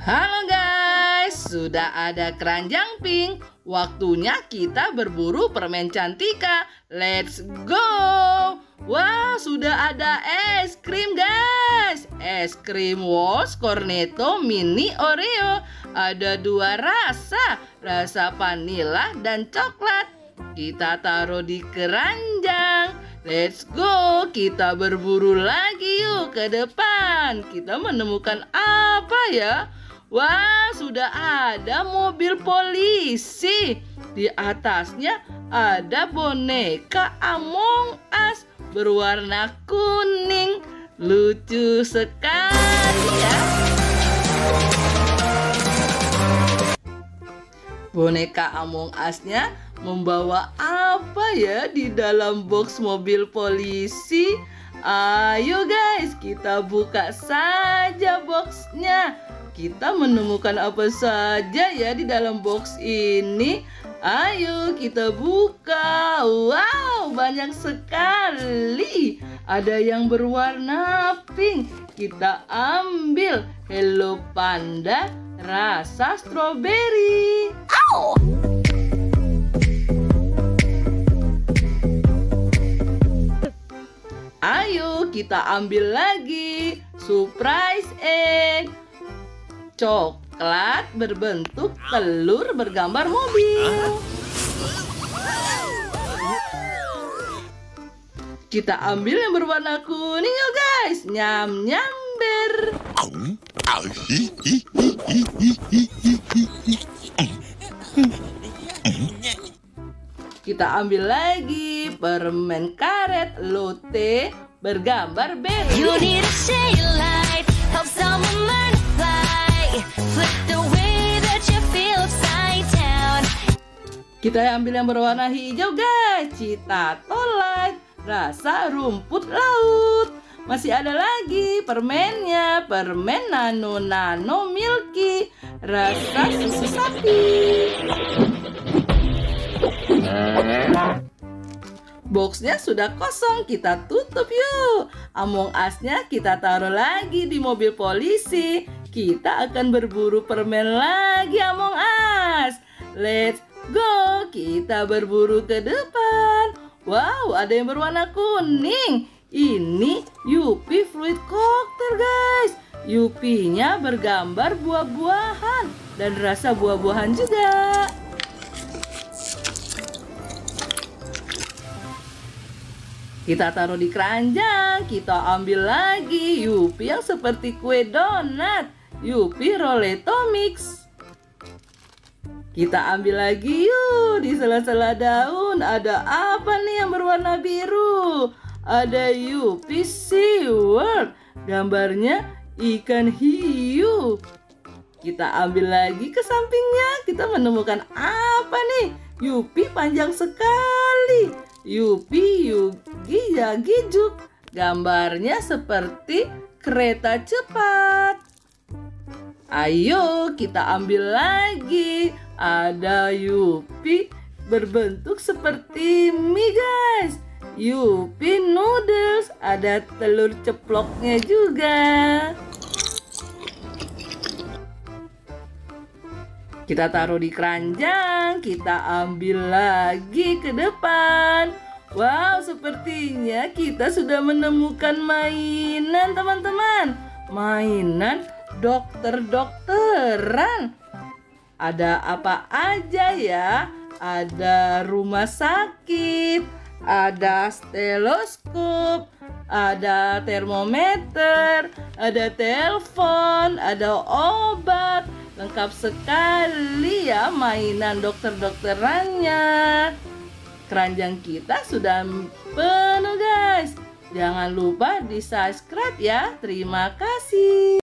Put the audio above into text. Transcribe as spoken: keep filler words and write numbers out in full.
Halo guys, sudah ada keranjang pink. Waktunya kita berburu permen Cantika. Let's go. Wah, sudah ada es krim guys. Es krim Walls Cornetto Mini Oreo. Ada dua rasa, rasa vanilla dan coklat. Kita taruh di keranjang. Let's go, kita berburu lagi yuk ke depan. Kita menemukan apa ya? Wah, sudah ada mobil polisi. Di atasnya ada boneka Among Us berwarna kuning. Lucu sekali ya. Boneka Among Us-nya membawa apa ya di dalam box mobil polisi? Ayo guys, kita buka saja boxnya. Kita menemukan apa saja ya di dalam box ini? Ayo kita buka. Wow, banyak sekali. Ada yang berwarna pink. Kita ambil Hello Panda rasa stroberi. Au! Ayo kita ambil lagi surprise egg. Coklat berbentuk telur bergambar mobil. Kita ambil yang berwarna kuning yuk guys. Nyam nyamber. Kita ambil lagi permen karet Lotte bergambar berry. You need to share your light, help someone learn to fly. Flip the way that you feel upside down. Kita ambil yang berwarna hijau guys, Citato Light rasa rumput laut. Masih ada lagi permennya, permen nano nano milky rasa susu sapi. Boxnya sudah kosong, kita tutup yuk. Among Us-nya kita taruh lagi di mobil polisi. Kita akan berburu permen lagi Among Us. Let's go, kita berburu ke depan. Wow, ada yang berwarna kuning. Ini Yupi Fruit Cocktail guys. Yupinya bergambar buah-buahan dan rasa buah-buahan juga. Kita taruh di keranjang. Kita ambil lagi Yupi yang seperti kue donat, Yupi Roletto Mix. Kita ambil lagi yuk. Di sela-sela daun ada apa nih yang berwarna biru? Ada Yupi Sea World, gambarnya ikan hiu. Kita ambil lagi ke sampingnya. Kita menemukan apa nih? Yupi panjang sekali, Yupi Yugi Yagi Juk. Gambarnya seperti kereta cepat. Ayo kita ambil lagi. Ada Yupi berbentuk seperti mie guys, Yupi Noodles. Ada telur ceploknya juga. Kita taruh di keranjang. Kita ambil lagi ke depan. Wow, sepertinya kita sudah menemukan mainan teman-teman. Mainan dokter-dokteran. Ada apa aja ya? Ada rumah sakit, ada stetoskop, ada termometer, ada telepon, ada obat. Lengkap sekali ya mainan dokter-dokterannya. Keranjang kita sudah penuh guys. Jangan lupa di subscribe ya. Terima kasih.